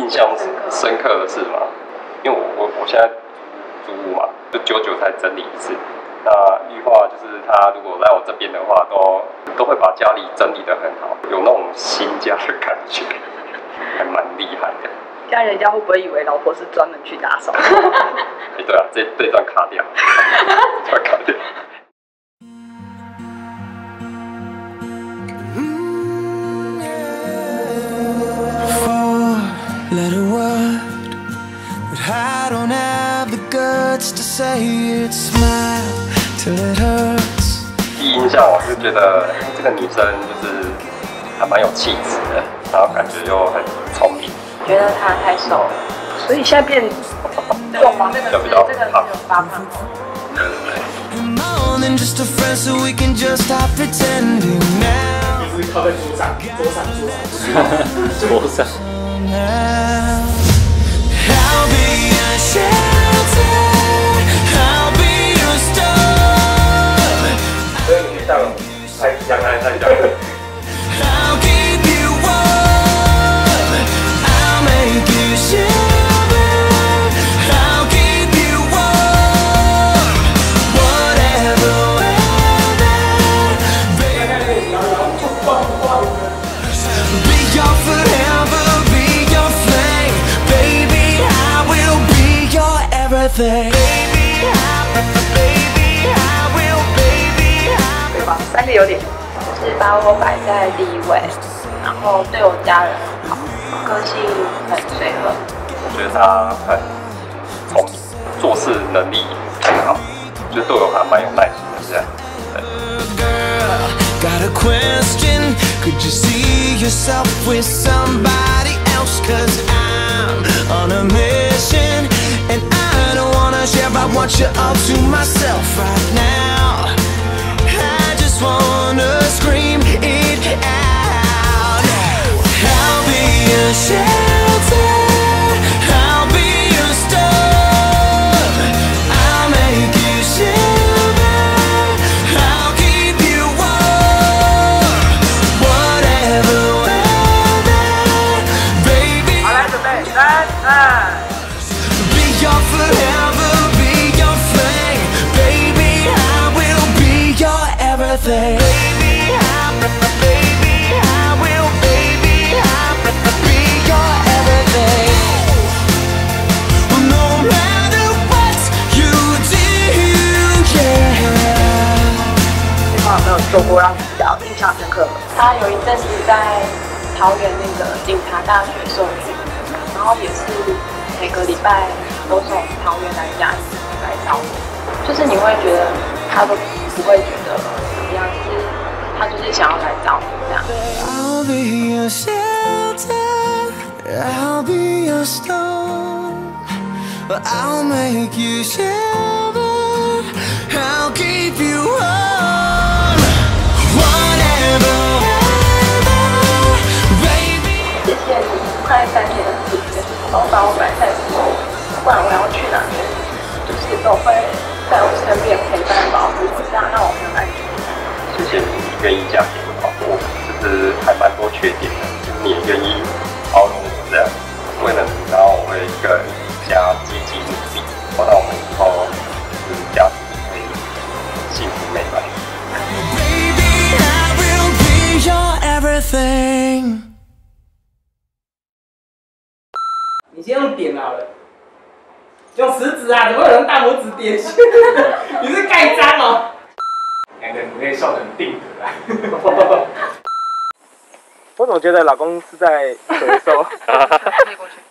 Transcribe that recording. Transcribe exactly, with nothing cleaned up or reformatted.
印象深刻的事嘛，因为我我我现在租屋嘛，就久久才整理一次。那绿化就是他如果来我这边的话，都都会把家里整理得很好，有那种新家的感觉，还蛮厉害的。 这样人家会不会以为老婆是专门去打扫？ 哎，对啊，这这段卡掉，这段卡掉。 Letter word, but I don't have the guts to say it. Smile till it hurts. 第一印象我就觉得这个女生就是还蛮有气质的，然后感觉又很聪明。 觉得她太瘦了， 所以现在变壮吗？ 这个就比较这个胖， 发胖。 对对对。 More than just a friend, so we can just stop pretending now. 你是靠在桌上，桌上，桌上， 桌上。 I'll be your shelter, I'll be your storm. 所以你像太阳太太阳。 I'll keep you warm, I'll make you shiver, I'll keep you warm, whatever weather, baby. Be your forever, be your flame, baby. I will be your everything, baby. I, baby, I will, baby. I 对吧？三个优点。 是把我摆在第一位，然后对我家人很好，个性很随和。 我觉得他很聪明，做事能力很好，就对我还蛮有耐心的这样。 Girl, got a question. Could you see yourself with somebody else? Cause I'm on a mission, and I don't wanna share. I want you all to myself right now. I just wanna scream it out. I'll be your shelter, I'll be your storm, I'll make you shiver, I'll keep you warm, whatever weather, baby. 好，来准备，三二。 Be your forever, be your flame, baby. I will be your everything, baby. I, baby, I will, baby. I be your everything. No matter what you do, yeah. 对方有没有做过让你比较印象深刻的？ 他有一阵子在桃园那个警察大学受训，然后也是每个礼拜都从桃园来家里来找我，就是你会觉得他都不会觉得怎么样，是他就是想要来找你这样。 I'll be your shelter, I'll be your storm, I'll make you shiver, I'll keep you warm, whatever weather, baby. 谢谢你快三年的时间，然后把我摆在这里，不管我要去哪里，就是都会在我身边陪伴保护我，这样让我很安全。 谢谢你愿意嫁给我，我就是还蛮多缺点的，就是你也愿意包容我这样。为了你，然后我会更加积极努力，让我们以后就是家庭可以幸福美满。 Baby, I will be your everything. 你先用点好了，用食指啊，怎么有人大拇指点？你是盖章哦。两个人可以笑得很定格啊。我怎么觉得老公是在咳嗽？ 可以过去。